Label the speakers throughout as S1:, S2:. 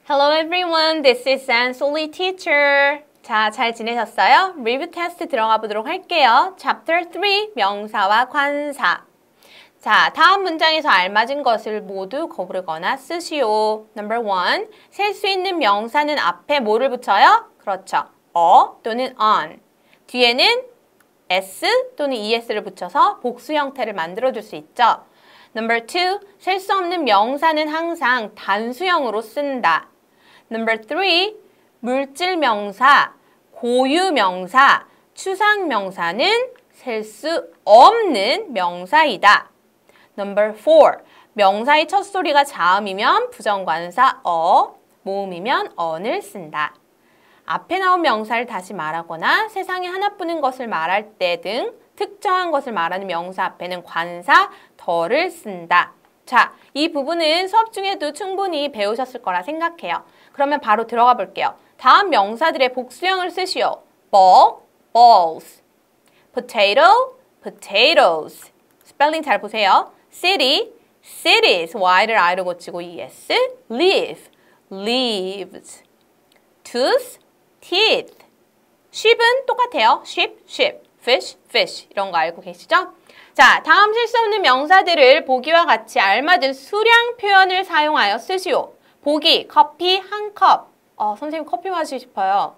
S1: Hello everyone, this is Ansley teacher. 자, 잘 지내셨어요? 리뷰 테스트 들어가 보도록 할게요. Chapter 3, 명사와 관사. 자, 다음 문장에서 알맞은 것을 모두 고르거나 쓰시오. Number 1, 셀 수 있는 명사는 앞에 뭐를 붙여요? 그렇죠. 또는 on. 뒤에는 s 또는 es를 붙여서 복수 형태를 만들어줄 수 있죠. Number 2, 셀 수 없는 명사는 항상 단수형으로 쓴다. Number 3, 물질 명사, 고유 명사, 추상 명사는 셀 수 없는 명사이다. Number 4, 명사의 첫 소리가 자음이면 부정관사 모음이면 on을 쓴다. 앞에 나온 명사를 다시 말하거나 세상에 하나뿐인 것을 말할 때 등 특정한 것을 말하는 명사 앞에는 관사 더를 쓴다. 자, 이 부분은 수업 중에도 충분히 배우셨을 거라 생각해요. 그러면 바로 들어가 볼게요. 다음 명사들의 복수형을 쓰시오. ball, balls. potato, potatoes. 스펠링 잘 보세요. city, cities. y를 i로 고치고 es. leaf, leaves. tooth, teeth. sheep은 똑같아요. sheep, sheep. fish, fish. 이런 거 알고 계시죠? 자, 다음 셀 수 없는 명사들을 보기와 같이 알맞은 수량 표현을 사용하여 쓰시오. 보기, 커피 한 컵. 선생님 커피 마시고 싶어요.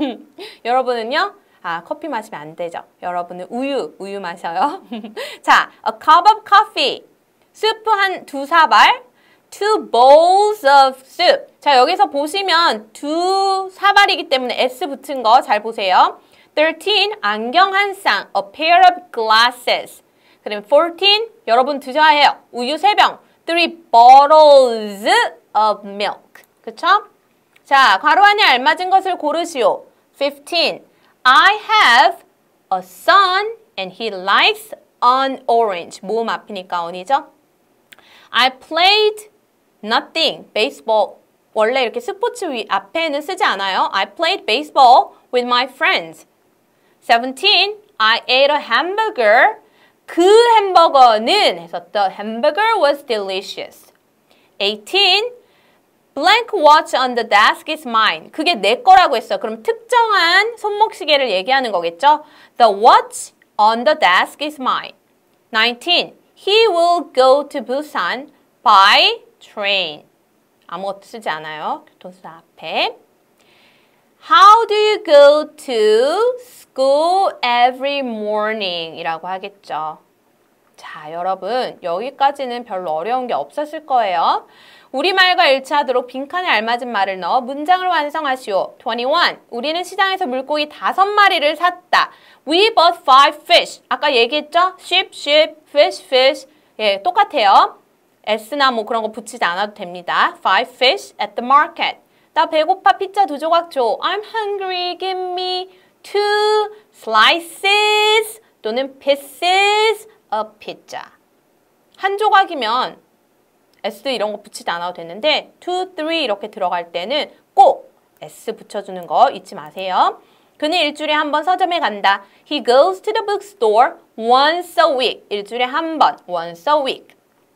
S1: 여러분은요? 커피 마시면 안 되죠. 여러분은 우유 마셔요. 자, a cup of coffee. 스프 한 2사발. 2 bowls of soup. 자, 여기서 보시면 2사발이기 때문에 s 붙은 거 잘 보세요. 13, 안경 한 쌍. A pair of glasses. 그럼 14, 여러분 드셔야 해요. 우유 3병. 3 bottles of milk. 그쵸? 자, 괄호 안에 알맞은 것을 고르시오. 15. I have a son and he likes an orange. 모음 앞이니까 on이죠? I played nothing. baseball. 원래 이렇게 스포츠 앞에는 쓰지 않아요. I played baseball with my friends. 17. I ate a hamburger. 그 햄버거는 해서 the hamburger was delicious. 18. Blank watch on the desk is mine. 그게 내 거라고 했어. 그럼 특정한 손목시계를 얘기하는 거겠죠? The watch on the desk is mine. 19. He will go to Busan by train. 아무것도 쓰지 않아요. 교통수단 앞에. How do you go to school every morning? 이라고 하겠죠. 자, 여러분 여기까지는 별로 어려운 게 없었을 거예요. 우리말과 일치하도록 빈칸에 알맞은 말을 넣어 문장을 완성하시오. 21. 우리는 시장에서 물고기 5마리를 샀다. We bought 5 fish. 아까 얘기했죠? sheep, sheep, fish, fish. 예, 똑같아요. s나 뭐 그런 거 붙이지 않아도 됩니다. 5 fish at the market. 나 배고파 피자 2조각 줘. I'm hungry. Give me 2 slices 또는 pieces of pizza. 한 조각이면 S 이런 거 붙이지 않아도 되는데 2, 3 이렇게 들어갈 때는 꼭 S 붙여주는 거 잊지 마세요. 그는 일주일에 한 번 서점에 간다. He goes to the bookstore once a week. 일주일에 한 번, once a week.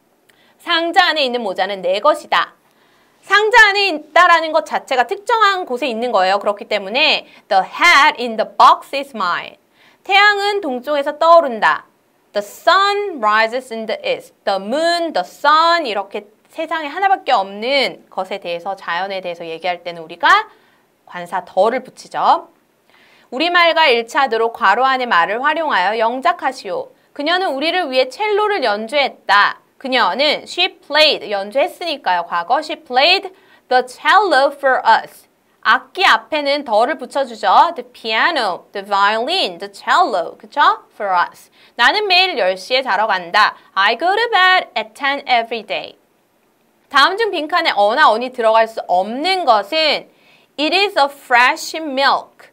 S1: 상자 안에 있는 모자는 내 것이다. 상자 안에 있다라는 것 자체가 특정한 곳에 있는 거예요. 그렇기 때문에 the hat in the box is mine. 태양은 동쪽에서 떠오른다. The sun rises in the east. The moon, the sun 이렇게 세상에 하나밖에 없는 것에 대해서 자연에 대해서 얘기할 때는 우리가 관사 더를 붙이죠. 우리말과 일치하도록 괄호 안의 말을 활용하여 영작하시오. 그녀는 우리를 위해 첼로를 연주했다. 그녀는 she played 연주했으니까요. 과거 she played the cello for us. 악기 앞에는 더를 붙여주죠. The piano, the violin, the cello. 그쵸? For us. 나는 매일 10시에 자러 간다. I go to bed at 10 every day. 다음 중 빈칸에 어나 on이 들어갈 수 없는 것은 It is a fresh milk.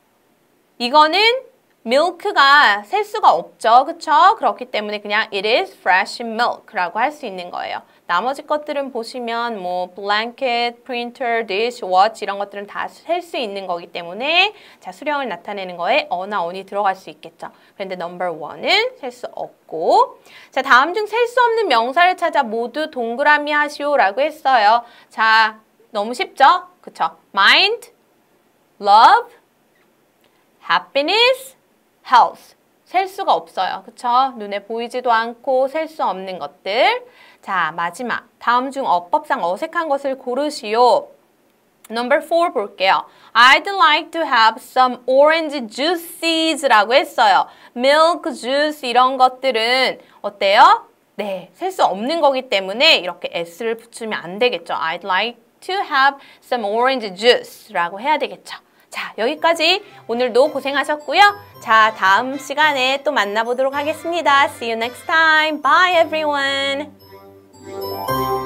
S1: 이거는 milk가 셀 수가 없죠. 그쵸? 그렇기 때문에 그냥 it is fresh milk라고 할 수 있는 거예요. 나머지 것들은 보시면 뭐 blanket, printer, dish, watch 이런 것들은 다 셀 수 있는 거기 때문에 자, 수령을 나타내는 거에 어나 on이 들어갈 수 있겠죠. 그런데 number 1은 셀 수 없고 자, 다음 중 셀 수 없는 명사를 찾아 모두 동그라미 하시오라고 했어요. 자, 너무 쉽죠? 그쵸? mind, love, happiness, health. 셀 수가 없어요. 그쵸? 눈에 보이지도 않고 셀 수 없는 것들. 자, 마지막. 다음 중 어법상 어색한 것을 고르시오. Number 4 볼게요. I'd like to have some orange juices 라고 했어요. milk, juice 이런 것들은 어때요? 네, 셀 수 없는 거기 때문에 이렇게 s를 붙이면 안 되겠죠. I'd like to have some orange juice 라고 해야 되겠죠. 자, 여기까지 오늘도 고생하셨고요. 자, 다음 시간에 또 만나보도록 하겠습니다. See you next time. Bye, everyone.